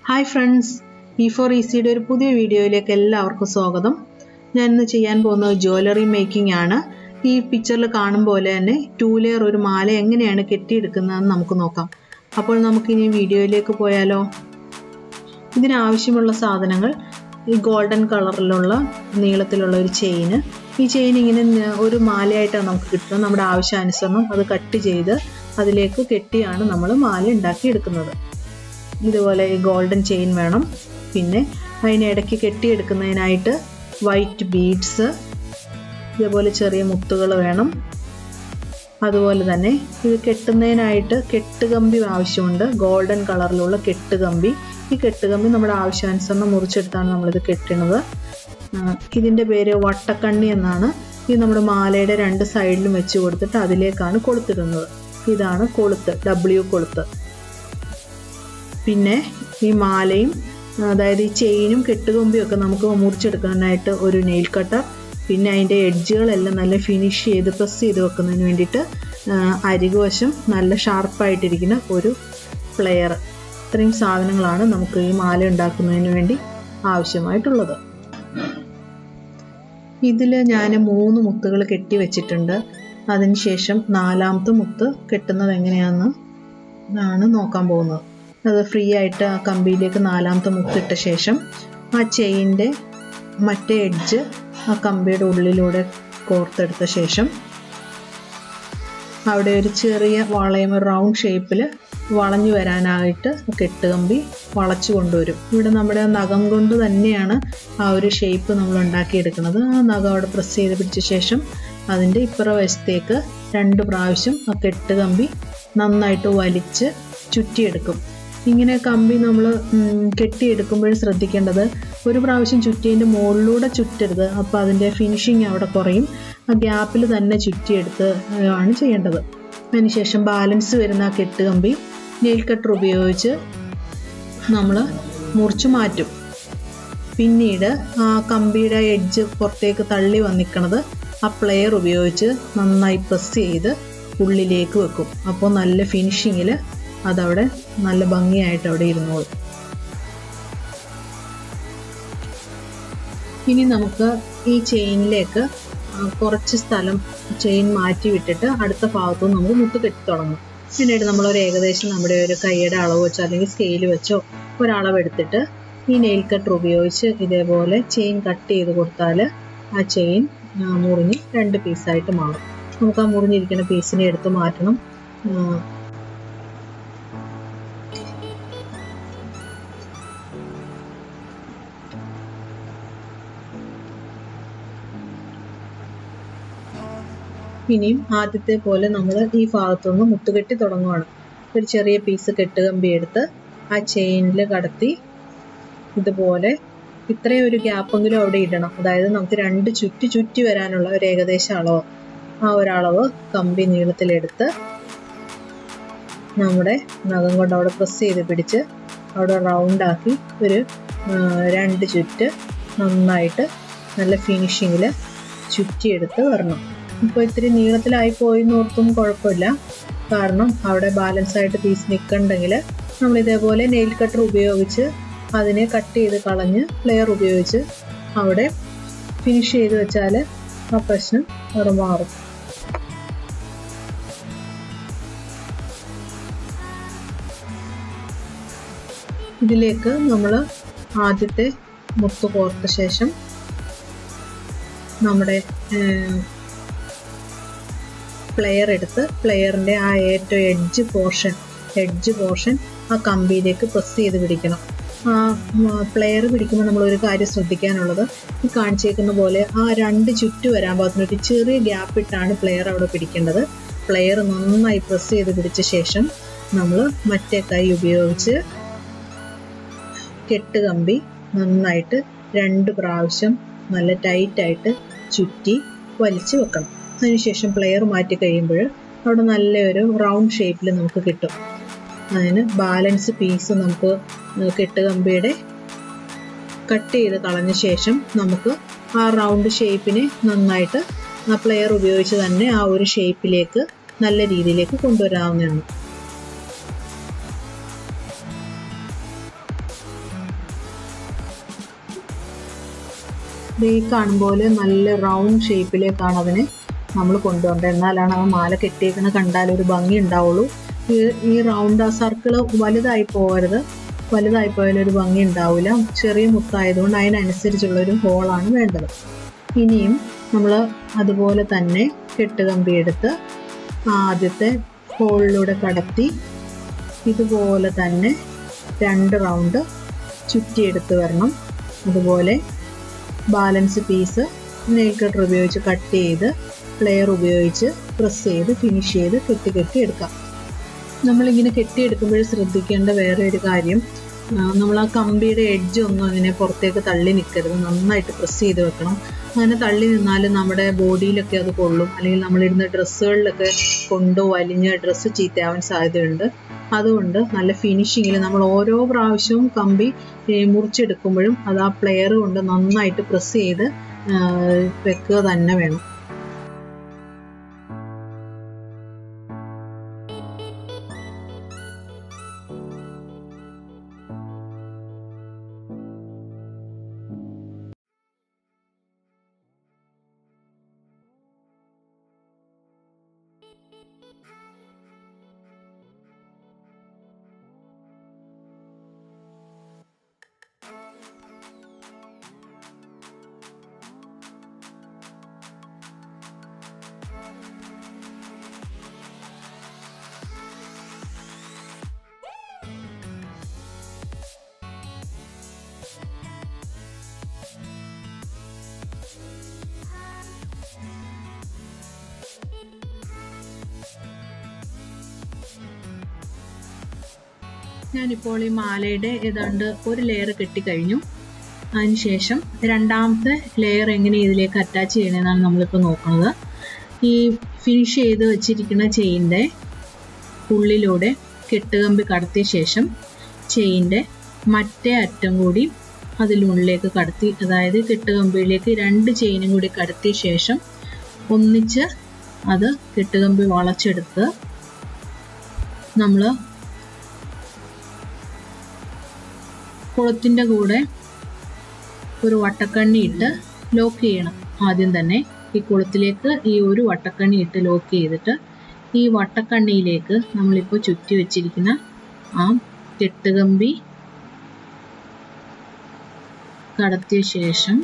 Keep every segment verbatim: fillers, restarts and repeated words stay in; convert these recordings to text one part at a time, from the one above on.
Hi friends, E four ഈസിയുടെ ഒരു പുതിയ വീഡിയോയിലേക്ക് എല്ലാവർക്കും സ്വാഗതം. ഞാൻ ഇന്ന് ചെയ്യാൻ പോകുന്നത് ജ്വല്ലറി മേക്കിംഗ് ആണ്. ഈ പിക്ചറിൽ കാണും പോലെ തന്നെ ടൂ ലെയർ ഒരു മാല എങ്ങനെയാണ് കെട്ടിയെടുക്കുന്നതെന്ന് നമുക്ക് നോക്കാം. അപ്പോൾ നമുക്കിനി വീഡിയോയിലേക്ക് പോയാലോ. ഇതിനാവശ്യമുള്ള സാധനങ്ങൾ: ഈ ഗോൾഡൻ കളറിലുള്ള നീളത്തിലുള്ള ഒരു ചെയിന്. ഈ ചെയിൻ ഇങ്ങനെ ഒരു മാലയായിട്ടാണ് നമുക്ക് കിട്ടുന്നത്. നമ്മുടെ ആവശ്യാനുസരണം അത് കട്ട് ചെയ്ത് അതിലേക്ക് കെട്ടിയാണ് നമ്മൾ മാല ഉണ്ടാക്കിയെടുക്കുന്നത്. ഇതുപോലെ ഈ ഗോൾഡൻ ചെയിൻ വേണം. പിന്നെ അതിനിടയ്ക്ക് കെട്ടിയെടുക്കുന്നതിനായിട്ട് വൈറ്റ് ബീഡ്സ്, ഇതുപോലെ ചെറിയ മുത്തുകൾ വേണം. അതുപോലെ തന്നെ ഇത് കെട്ടുന്നതിനായിട്ട് കെട്ടുകമ്പി ആവശ്യമുണ്ട്. ഗോൾഡൻ കളറിലുള്ള കെട്ടുകമ്പി. ഈ കെട്ടുകമ്പി നമ്മുടെ ആവശ്യാനുസരണം മുറിച്ചെടുത്താണ് നമ്മളിത് കെട്ടുന്നത്. ഇതിൻ്റെ പേര് വട്ടക്കണ്ണി എന്നാണ്. ഇത് നമ്മുടെ മാലയുടെ രണ്ട് സൈഡിലും വെച്ച് കൊടുത്തിട്ട് അതിലേക്കാണ് കൊളുത്തിടുന്നത്. ഇതാണ് കൊളുത്ത്, ഡബ്ല്യു കൊളുത്ത്. പിന്നെ ഈ മാലയും, അതായത് ഈ ചെയിനും കെട്ടുകമ്പിയും ഒക്കെ നമുക്ക് മുറിച്ചെടുക്കാനായിട്ട് ഒരു നെയിൽ കട്ടർ, പിന്നെ അതിൻ്റെ എഡ്ജുകളെല്ലാം നല്ല ഫിനിഷ് ചെയ്ത് പ്രസ് ചെയ്ത് വെക്കുന്നതിന് വേണ്ടിയിട്ട് അരികുവശം നല്ല ഷാർപ്പായിട്ടിരിക്കുന്ന ഒരു പ്ലെയർ. ഇത്രയും സാധനങ്ങളാണ് നമുക്ക് ഈ മാല ഉണ്ടാക്കുന്നതിന് വേണ്ടി ആവശ്യമായിട്ടുള്ളത്. ഇതിൽ ഞാൻ മൂന്ന് മുത്തുകൾ കെട്ടി വെച്ചിട്ടുണ്ട്. അതിനുശേഷം നാലാമത്തെ മുത്ത് കെട്ടുന്നത് എങ്ങനെയാണെന്ന് ആണ് നോക്കാൻ പോകുന്നത്. അത് ഫ്രീ ആയിട്ട് ആ കമ്പിയിലേക്ക് നാലാമത്തെ മുത്തിട്ട ശേഷം ആ ചെയിൻ്റെ മറ്റേ എഡ്ജ് ആ കമ്പിയുടെ ഉള്ളിലൂടെ കോർത്തെടുത്ത ശേഷം അവിടെ ഒരു ചെറിയ വളയം, റൗണ്ട് ഷേപ്പിൽ വളഞ്ഞു വരാനായിട്ട് കെട്ടുകമ്പി വളച്ചു കൊണ്ടുവരും. ഇവിടെ നമ്മുടെ നഖം കൊണ്ട് തന്നെയാണ് ആ ഒരു ഷേപ്പ് നമ്മൾ ഉണ്ടാക്കിയെടുക്കുന്നത്. ആ നഖം അവിടെ പ്രസ് ചെയ്ത് പിടിച്ച ശേഷം അതിൻ്റെ ഇപ്പുറ വശത്തേക്ക് രണ്ട് പ്രാവശ്യം ആ കെട്ടുകമ്പി നന്നായിട്ട് വലിച്ച് ചുറ്റിയെടുക്കും. ഇങ്ങനെ കമ്പി നമ്മൾ കെട്ടിയെടുക്കുമ്പോൾ ശ്രദ്ധിക്കേണ്ടത്, ഒരു പ്രാവശ്യം ചുറ്റിയതിൻ്റെ മുകളിലൂടെ ചുറ്റരുത്. അപ്പോൾ അതിൻ്റെ ഫിനിഷിങ് അവിടെ കുറയും. ആ ഗ്യാപ്പിൽ തന്നെ ചുറ്റിയെടുത്ത് ആണ് ചെയ്യേണ്ടത്. അതിനുശേഷം ബാലൻസ് വരുന്ന ആ കെട്ടുകമ്പി നെയിൽ കട്ടർ ഉപയോഗിച്ച് നമ്മൾ മുറിച്ച് മാറ്റും. പിന്നീട് ആ കമ്പിയുടെ എഡ്ജ് പുറത്തേക്ക് തള്ളി വന്നിക്കണത് ആ പ്ലെയർ ഉപയോഗിച്ച് നന്നായി പ്രസ് ചെയ്ത് ഉള്ളിലേക്ക് വെക്കും. അപ്പോൾ നല്ല ഫിനിഷിങ്ങിൽ അതവിടെ നല്ല ഭംഗിയായിട്ട് അവിടെ ഇരുന്നോളും. ഇനി നമുക്ക് ഈ ചെയിനിലേക്ക് കുറച്ച് സ്ഥലം ചെയിൻ മാറ്റി വിട്ടിട്ട് അടുത്ത ഭാഗത്തും നമുക്ക് മുത്ത് കെട്ടി തുടങ്ങും. പിന്നീട് നമ്മളൊരു ഏകദേശം നമ്മുടെ ഒരു കൈയുടെ അളവ് വെച്ചോ അല്ലെങ്കിൽ സ്കെയിൽ വെച്ചോ ഒരളവെടുത്തിട്ട് ഈ നെയിൽ കട്ടർ ഉപയോഗിച്ച് ഇതേപോലെ ചെയിൻ കട്ട് ചെയ്ത് കൊടുത്താൽ ആ ചെയിൻ മുറിഞ്ഞ് രണ്ട് പീസായിട്ട് മാറും. നമുക്ക് ആ മുറിഞ്ഞിരിക്കുന്ന പീസിനെ എടുത്ത് മാറ്റണം. ഇനിയും ആദ്യത്തെ പോലെ നമ്മൾ ഈ ഭാഗത്തുനിന്ന് മുത്തുകെട്ടി തുടങ്ങുകയാണ്. ഒരു ചെറിയ പീസ് കെട്ടുകമ്പി എടുത്ത് ആ ചെയിനിൽ കടത്തി ഇതുപോലെ ഇത്രയും ഒരു ഗ്യാപ്പെങ്കിലും അവിടെ ഇടണം. അതായത് നമുക്ക് രണ്ട് ചുറ്റി ചുറ്റി വരാനുള്ള ഒരു ഏകദേശ അളവ്, ആ ഒരളവ് കമ്പി നീളത്തിലെടുത്ത് നമ്മുടെ നഖം കൊണ്ട് അവിടെ പ്രസ് ചെയ്ത് പിടിച്ച് അവിടെ റൗണ്ടാക്കി ഒരു രണ്ട് ചുറ്റ് നന്നായിട്ട് നല്ല ഫിനിഷിങ്ങിൽ ചുറ്റിയെടുത്ത് വരണം. ഇപ്പോൾ ഇത്തിരി നീളത്തിലായി പോയെന്ന് ഓർത്തും കുഴപ്പമില്ല. കാരണം അവിടെ ബാലൻസ് ആയിട്ട് പീസ് നിൽക്കണ്ടെങ്കിൽ നമ്മൾ ഇതേപോലെ നെയിൽ കട്ടർ ഉപയോഗിച്ച് അതിനെ കട്ട് ചെയ്ത് കളഞ്ഞ് പ്ലെയർ ഉപയോഗിച്ച് അവിടെ ഫിനിഷ് ചെയ്ത് വെച്ചാൽ ആ പ്രശ്നം അവിടെ മാറും. ഇതിലേക്ക് നമ്മൾ ആദ്യത്തെ മുത്ത് കോർത്ത ശേഷം നമ്മുടെ പ്ലെയർ എടുത്ത് പ്ലെയറിൻ്റെ ആ ഏറ്റവും എഡ്ജ് പോർഷൻ എഡ്ജ് പോർഷൻ ആ കമ്പിയിലേക്ക് പ്രസ് ചെയ്ത് പിടിക്കണം. ആ പ്ലെയർ പിടിക്കുമ്പോൾ നമ്മളൊരു കാര്യം ശ്രദ്ധിക്കാനുള്ളത്, ഈ കാണിച്ചേക്കുന്ന പോലെ ആ രണ്ട് ചുറ്റു വരാൻ പാകത്തിന് ഒരു ചെറിയ ഗ്യാപ്പ് ഇട്ടാണ് പ്ലെയർ അവിടെ പിടിക്കേണ്ടത്. പ്ലെയർ നന്നായി പ്രസ് ചെയ്ത് പിടിച്ച ശേഷം നമ്മൾ മറ്റേ കൈ ഉപയോഗിച്ച് കെട്ടുകമ്പി നന്നായിട്ട് രണ്ട് പ്രാവശ്യം നല്ല ടൈറ്റായിട്ട് ചുറ്റി വലിച്ച് വെക്കണം. അതിനുശേഷം പ്ലെയർ മാറ്റി കഴിയുമ്പോൾ അവിടെ നല്ലൊരു റൗണ്ട് ഷേപ്പിൽ നമുക്ക് കിട്ടും. അതിന് ബാലൻസ് പീസ് നമുക്ക് കെട്ടുകമ്പിയുടെ കട്ട് ചെയ്ത് കളഞ്ഞ ശേഷം നമുക്ക് ആ റൗണ്ട് ഷേപ്പിനെ നന്നായിട്ട് ആ പ്ലെയർ ഉപയോഗിച്ച് തന്നെ ആ ഒരു ഷേപ്പിലേക്ക് നല്ല രീതിയിലേക്ക് കൊണ്ടുവരാവുന്നതാണ്. ഈ കാണുമ്പോൾ നല്ല റൗണ്ട് ഷേപ്പിലേക്കാണ് അതിനെ നമ്മൾ കൊണ്ടുവരേണ്ടത്. എന്നാലാണ് ആ മാല കെട്ടിയേക്കണ കണ്ടാൽ ഒരു ഭംഗി ഉണ്ടാവുള്ളൂ. ഈ ഈ റൗണ്ട് ആ സർക്കിൾ വലുതായി പോകരുത്. വലുതായി പോയാൽ ഒരു ഭംഗി ഉണ്ടാവില്ല. ചെറിയ മുത്തായതുകൊണ്ട് അതിനനുസരിച്ചുള്ളൊരു ഹോളാണ് വേണ്ടത്. ഇനിയും നമ്മൾ അതുപോലെ തന്നെ കെട്ടുകമ്പി എടുത്ത് ആദ്യത്തെ ഹോളിലൂടെ കടത്തി ഇതുപോലെ തന്നെ രണ്ട് റൗണ്ട് ചുറ്റിയെടുത്ത് വരണം. അതുപോലെ ബാലൻസ് പീസ് നെയിൽ കട്ടർ ഉപയോഗിച്ച് കട്ട് ചെയ്ത് പ്ലെയർ ഉപയോഗിച്ച് പ്രസ് ചെയ്ത് ഫിനിഷ് ചെയ്ത് കെട്ടി കെട്ടി എടുക്കാം. നമ്മളിങ്ങനെ കെട്ടിയെടുക്കുമ്പോൾ ശ്രദ്ധിക്കേണ്ട വേറെ ഒരു കാര്യം, നമ്മൾ ആ കമ്പിയുടെ എഡ്ജ് ഒന്നും അങ്ങനെ പുറത്തേക്ക് തള്ളി നിൽക്കരുത്. നന്നായിട്ട് പ്രസ് ചെയ്ത് വെക്കണം. അങ്ങനെ തള്ളി നിന്നാൽ നമ്മുടെ ബോഡിയിലൊക്കെ അത് കൊള്ളും, അല്ലെങ്കിൽ നമ്മളിടുന്ന ഡ്രസ്സുകളിലൊക്കെ കൊണ്ടോ വലിഞ്ഞ് ഡ്രസ്സ് ചീത്തയാവാൻ സാധ്യതയുണ്ട്. അതുകൊണ്ട് നല്ല ഫിനിഷിങ്ങിൽ നമ്മൾ ഓരോ പ്രാവശ്യവും കമ്പി മുറിച്ചെടുക്കുമ്പോഴും അത് ആ പ്ലെയർ കൊണ്ട് നന്നായിട്ട് പ്രസ് ചെയ്ത് വെക്കുക തന്നെ വേണം. ഞാനിപ്പോൾ ഈ മാലയുടെ ഏതാണ്ട് ഒരു ലെയർ കെട്ടിക്കഴിഞ്ഞു. അതിനുശേഷം രണ്ടാമത്തെ ലെയർ എങ്ങനെ ഇതിലേക്ക് അറ്റാച്ച് ചെയ്യണമെന്നാണ് നമ്മളിപ്പോൾ നോക്കുന്നത്. ഈ ഫിനിഷ് ചെയ്ത് വെച്ചിരിക്കുന്ന ചെയിൻ്റെ ഉള്ളിലൂടെ കെട്ടുകമ്പി കടത്തിയ ശേഷം ചെയിൻ്റെ മറ്റേ അറ്റം കൂടി അതിനുള്ളിലേക്ക് കടത്തി, അതായത് കെട്ടുകമ്പിയിലേക്ക് രണ്ട് ചെയിനും കൂടി കടത്തിയ ശേഷം ഒന്നിച്ച് അത് കെട്ടുകമ്പി വളച്ചെടുത്ത് നമ്മൾ കുളത്തിൻ്റെ കൂടെ ഒരു വട്ടക്കണ്ണി ഇട്ട് ലോക്ക് ചെയ്യണം. ആദ്യം തന്നെ ഈ കുളത്തിലേക്ക് ഈ ഒരു വട്ടക്കണ്ണി ഇട്ട് ലോക്ക് ചെയ്തിട്ട് ഈ വട്ടക്കണ്ണിയിലേക്ക് നമ്മളിപ്പോൾ ചുറ്റി വെച്ചിരിക്കുന്ന ആ കെട്ടുകമ്പി കടത്തിയ ശേഷം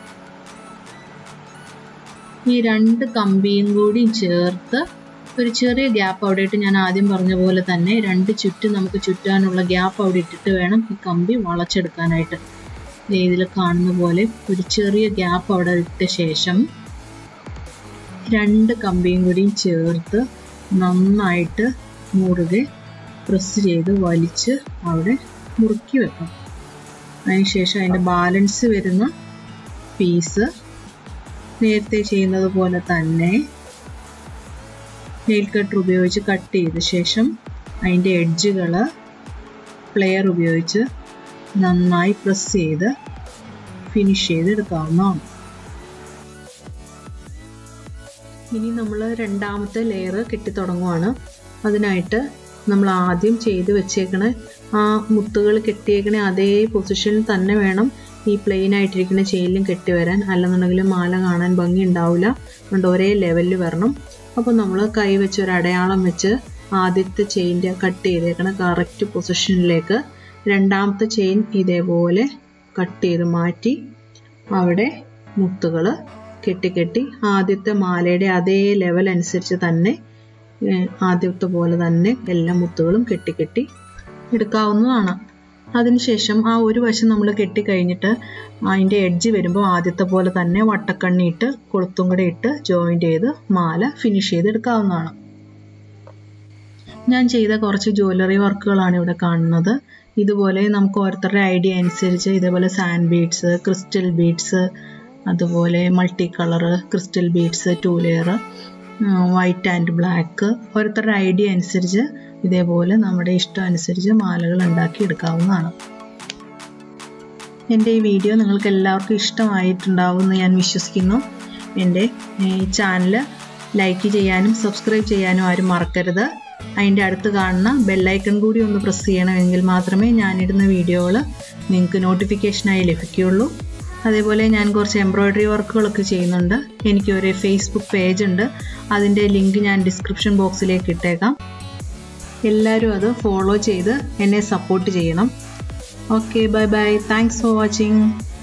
ഈ രണ്ട് കമ്പിയും കൂടി ചേർത്ത് ഒരു ചെറിയ ഗ്യാപ്പ് അവിടെ ഇട്ട്, ഞാൻ ആദ്യം പറഞ്ഞ പോലെ തന്നെ രണ്ട് ചുറ്റും നമുക്ക് ചുറ്റാനുള്ള ഗ്യാപ്പ് അവിടെ ഇട്ടിട്ട് വേണം ഈ കമ്പി വളച്ചെടുക്കാനായിട്ട്. ഇതിൽ കാണുന്ന പോലെ ഒരു ചെറിയ ഗ്യാപ്പ് അവിടെ ഇട്ട ശേഷം രണ്ട് കമ്പിയും കൂടിയും ചേർത്ത് നന്നായിട്ട് മുറുകെ പ്രസ് ചെയ്ത് വലിച്ച് അവിടെ മുറുക്കി വെക്കണം. അതിനുശേഷം അതിൻ്റെ ബാലൻസ് വരുന്ന പീസ് നേരത്തെ ചെയ്യുന്നത് പോലെ തന്നെ നെയിൽ കട്ടർ ഉപയോഗിച്ച് കട്ട് ചെയ്ത ശേഷം അതിൻ്റെ എഡ്ജുകൾ പ്ലെയർ ഉപയോഗിച്ച് നന്നായി പ്രസ് ചെയ്ത് ഫിനിഷ് ചെയ്തെടുക്കാവുന്നതാണ്. ഇനി നമ്മൾ രണ്ടാമത്തെ ലെയർ കെട്ടിത്തുടങ്ങുവാണ്. അതിനായിട്ട് നമ്മൾ ആദ്യം ചെയ്ത് വെച്ചേക്കണ ആ മുത്തുകൾ കെട്ടിയേക്കണ അതേ പൊസിഷനിൽ തന്നെ വേണം ഈ പ്ലെയിൻ ആയിട്ടിരിക്കുന്ന ചെയിലും കെട്ടി വരാൻ. അല്ലെന്നുണ്ടെങ്കിൽ മാല കാണാൻ ഭംഗി ഉണ്ടാവില്ല. അതുകൊണ്ട് ഒരേ ലെവലിൽ വരണം. അപ്പോൾ നമ്മൾ കൈ വെച്ച് ഒരു അടയാളം വെച്ച് ആദ്യത്തെ ചെയിൻ്റെ കട്ട് ചെയ്തേക്കണ കറക്റ്റ് പൊസിഷനിലേക്ക് രണ്ടാമത്തെ ചെയിൻ ഇതേപോലെ കട്ട് ചെയ്ത് മാറ്റി അവിടെ മുത്തുകൾ കെട്ടി കെട്ടി ആദ്യത്തെ മാലയുടെ അതേ ലെവൽ അനുസരിച്ച് തന്നെ ആദ്യത്തെ പോലെ തന്നെ എല്ലാ മുത്തുകളും കെട്ടി കെട്ടി എടുക്കാവുന്നതാണ്. അതിനുശേഷം ആ ഒരു വശം നമ്മൾ കെട്ടിക്കഴിഞ്ഞിട്ട് അതിൻ്റെ എഡ്ജ് വരുമ്പോൾ ആദ്യത്തെ പോലെ തന്നെ വട്ടക്കണ്ണി ഇട്ട് കൊളുത്തും കൂടെ ഇട്ട് ജോയിൻ്റ് ചെയ്ത് മാല ഫിനിഷ് ചെയ്തെടുക്കാവുന്നതാണ്. ഞാൻ ചെയ്ത കുറച്ച് ജ്വല്ലറി വർക്കുകളാണ് ഇവിടെ കാണുന്നത്. ഇതുപോലെ നമുക്ക് ഓരോരുത്തരുടെ ഐഡിയ അനുസരിച്ച് ഇതേപോലെ സാൻഡ് ബീഡ്സ്, ക്രിസ്റ്റൽ ബീഡ്സ്, അതുപോലെ multi colour crystal beads, two layer, white and black, ഓരോരുത്തരുടെ ഐഡിയ അനുസരിച്ച് ഇതേപോലെ നമ്മുടെ ഇഷ്ടം അനുസരിച്ച് മാലകൾ ഉണ്ടാക്കി എടുക്കാവുന്നതാണ്. എൻ്റെ ഈ വീഡിയോ നിങ്ങൾക്ക് എല്ലാവർക്കും ഇഷ്ടമായിട്ടുണ്ടാവുമെന്ന് ഞാൻ വിശ്വസിക്കുന്നു. എൻ്റെ ഈ ചാനൽ ലൈക്ക് ചെയ്യാനും സബ്സ്ക്രൈബ് ചെയ്യാനും ആരും മറക്കരുത്. അതിൻ്റെ അടുത്ത് കാണുന്ന ബെല്ലൈക്കൺ കൂടി ഒന്ന് പ്രസ് ചെയ്യണമെങ്കിൽ മാത്രമേ ഞാനിടുന്ന വീഡിയോകൾ നിങ്ങൾക്ക് നോട്ടിഫിക്കേഷനായി ലഭിക്കുകയുള്ളൂ. അതേപോലെ ഞാൻ കുറച്ച് എംബ്രോയ്ഡറി വർക്കുകളൊക്കെ ചെയ്യുന്നുണ്ട്. എനിക്കൊരു ഫേസ്ബുക്ക് പേജ് ഉണ്ട്, അതിൻ്റെ ലിങ്ക് ഞാൻ ഡിസ്ക്രിപ്ഷൻ ബോക്സിലേക്ക് ഇട്ടേക്കാം. എല്ലാവരും അത് ഫോളോ ചെയ്ത് എന്നെ സപ്പോർട്ട് ചെയ്യണം. Okay, bye bye. Thanks for watching.